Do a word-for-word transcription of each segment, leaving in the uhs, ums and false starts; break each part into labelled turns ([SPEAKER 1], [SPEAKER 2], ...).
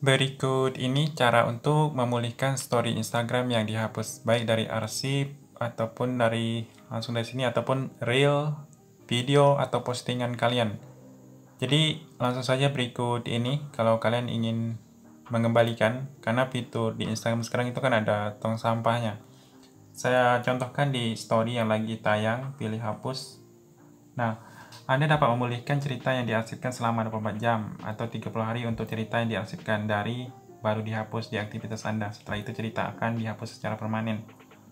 [SPEAKER 1] Berikut ini cara untuk memulihkan story Instagram yang dihapus, baik dari arsip ataupun dari langsung dari sini ataupun reel, video atau postingan kalian. Jadi langsung saja berikut ini kalau kalian ingin mengembalikan, karena fitur di Instagram sekarang itu kan ada tong sampahnya. Saya contohkan di story yang lagi tayang, pilih hapus. Nah, Anda dapat memulihkan cerita yang diarsipkan selama dua puluh empat jam atau tiga puluh hari untuk cerita yang diarsipkan dari baru dihapus di aktivitas Anda. Setelah itu cerita akan dihapus secara permanen.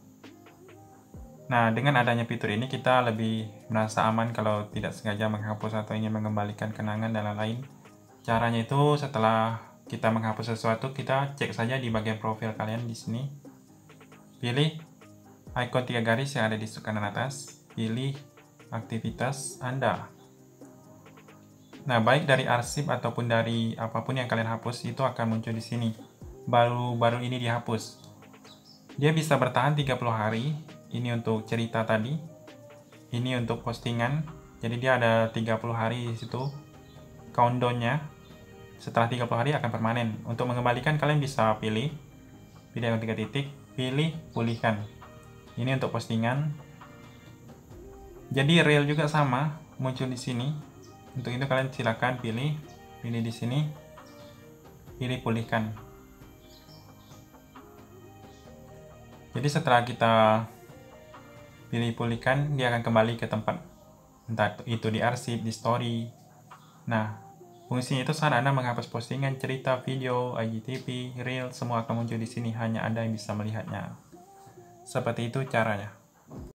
[SPEAKER 1] Nah, dengan adanya fitur ini kita lebih merasa aman kalau tidak sengaja menghapus atau ingin mengembalikan kenangan dan lain-lain. Caranya itu setelah kita menghapus sesuatu, kita cek saja di bagian profil kalian di sini. Pilih ikon tiga garis yang ada di kanan atas, pilih aktivitas Anda. Nah, baik dari arsip ataupun dari apapun yang kalian hapus itu akan muncul di sini. Baru-baru ini dihapus. Dia bisa bertahan tiga puluh hari. Ini untuk cerita tadi. Ini untuk postingan. Jadi dia ada tiga puluh hari di situ. Countdown-nya. Setelah tiga puluh hari akan permanen. Untuk mengembalikan kalian bisa pilih pilih yang tiga titik, pilih pulihkan. Ini untuk postingan. Jadi reel juga sama, muncul di sini. Untuk itu kalian silakan pilih, pilih di sini, pilih pulihkan. Jadi setelah kita pilih pulihkan, dia akan kembali ke tempat, entah itu di arsip, di story. Nah, fungsinya itu saat Anda menghapus postingan, cerita, video, I G T V, reel, semua akan muncul di sini. Hanya Anda yang bisa melihatnya. Seperti itu caranya.